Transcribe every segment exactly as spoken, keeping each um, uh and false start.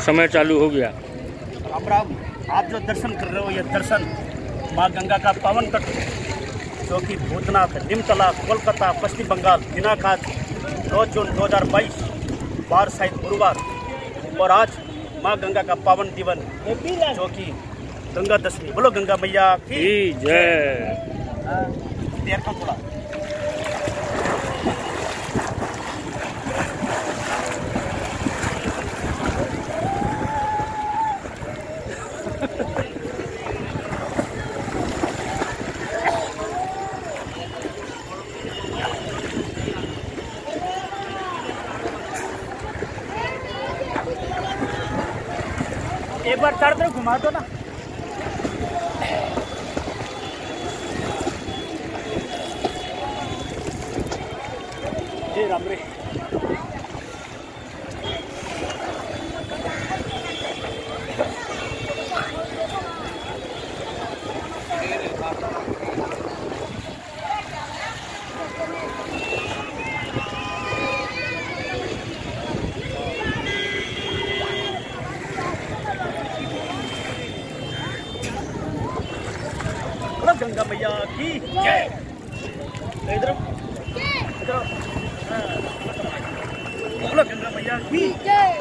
समय चालू हो गया। राम राम। आप जो दर्शन कर रहे हो ये दर्शन माँ गंगा का पावन तट जो कि भूतनाथ निमतला कोलकाता पश्चिम बंगाल दिनांक आज नौ जून दो हज़ार बाईस बार शायद गुरुवार और आज माँ गंगा का पावन दिवन जो कि गंगा दशमी। बोलो गंगा मैया की जय। देर का थोड़ा एक बार चार तरफ घुमा दो ना। जय राम रे। गंगा मैया की जय। इधर इधर बोलो गंगा मैया की जय।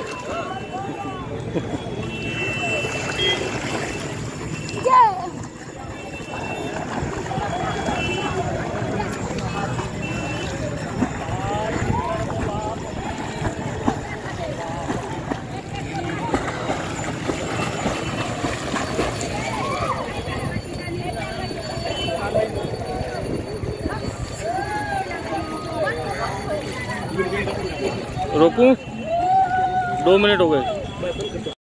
रोकूं? दो मिनट हो गए।